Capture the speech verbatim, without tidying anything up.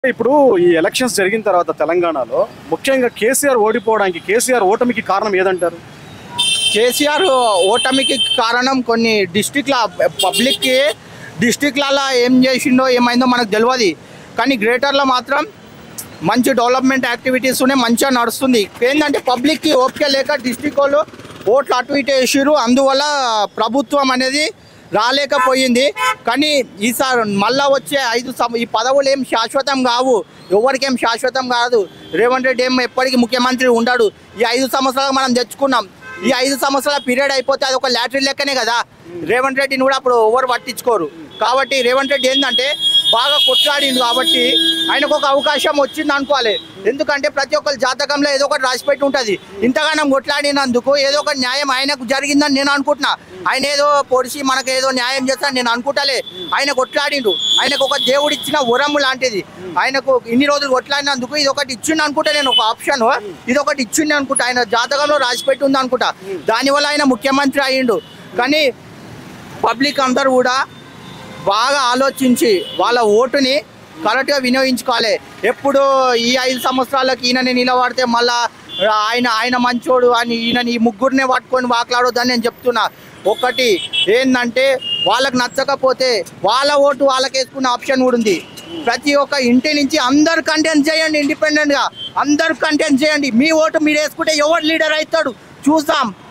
ఇప్పుడు ఈ ఎలక్షన్స్ జరిగిన తర్వాత తెలంగాణలో ముఖ్యంగా కేసీఆర్ ఓడిపోవడానికి కేసీఆర్ ఓటమికి కారణం ఏదంటారు? కేసీఆర్ ఓటమికి కారణం కొన్ని డిస్టిక్ల పబ్లిక్కి డిస్టిక్లలో ఏం చేసిండో ఏమైందో మనకు తెలియదు. కానీ గ్రేటర్లో మాత్రం మంచి డెవలప్మెంట్ యాక్టివిటీస్ ఉన్నాయి, మంచిగా నడుస్తుంది. ఏంటంటే పబ్లిక్కి ఓపిక లేక డిస్టిక్ వాళ్ళు ఓట్లు అటు ఇటు వేసిరు, అందువల్ల ప్రభుత్వం అనేది రాలేకపోయింది. కానీ ఈసారి మళ్ళా వచ్చే ఐదు ఈ పదవులు ఏం శాశ్వతం కావు, ఎవరికేం శాశ్వతం కాదు. రేవంత్ రెడ్డి ఏం ఎప్పటికీ ముఖ్యమంత్రి ఉండడు. ఈ ఐదు సంవత్సరాలు మనం తెచ్చుకున్నాం. ఈ ఐదు సంవత్సరాల పీరియడ్ అయిపోతే అది ఒక లాటరీ లెక్కనే కదా. రేవంత్ రెడ్డిని కూడా అప్పుడు ఎవరు పట్టించుకోరు. కాబట్టి రేవంత్ రెడ్డి ఏంటంటే బాగా కొట్లాడింది కాబట్టి ఆయనకు ఒక అవకాశం వచ్చింది అనుకోవాలి. ఎందుకంటే ప్రతి ఒక్కరి జాతకంలో ఏదో ఒకటి రాసిపెట్టి ఉంటుంది. ఇంతగానం కొట్లాడినందుకు ఏదో ఒక న్యాయం ఆయనకు జరిగిందని నేను అనుకుంటున్నా. ఆయన ఏదో పొడిచి మనకు ఏదో న్యాయం చేస్తాను నేను అనుకుంటలే. ఆయన కొట్లాడిండు, ఆయనకు ఒక దేవుడు ఇచ్చిన వరము లాంటిది. ఆయనకు ఇన్ని రోజులు కొట్లాడినందుకు ఇది ఒకటి ఇచ్చిండు అనుకుంటా, నేను ఒక ఆప్షన్ ఇది ఒకటి ఇచ్చిండు అనుకుంటా. ఆయన జాతకంలో రాసిపెట్టి ఉంది అనుకుంటా. దానివల్ల ఆయన ముఖ్యమంత్రి అయ్యిండు. కానీ పబ్లిక్ అందరూ కూడా బాగా ఆలోచించి వాళ్ళ ఓటుని కరెక్ట్గా వినియోగించుకోవాలి. ఎప్పుడు ఈ ఐదు సంవత్సరాలకు ఈయనని నిలబడితే మళ్ళా ఆయన ఆయన మంచోడు అని ఈయనని ఈ ముగ్గురినే పట్టుకొని వాకలాడొద్దని నేను చెప్తున్నా. ఒకటి ఏంటంటే వాళ్ళకి నచ్చకపోతే వాళ్ళ ఓటు వాళ్ళకి వేసుకునే ఆప్షన్ కూడా ఉంది. ప్రతి ఒక్క ఇంటి నుంచి అందరు కంటెంట్ చేయండి, ఇండిపెండెంట్గా అందరు కంటెంట్ చేయండి. మీ ఓటు మీరు వేసుకుంటే ఎవరు లీడర్ అవుతాడు చూస్తాం.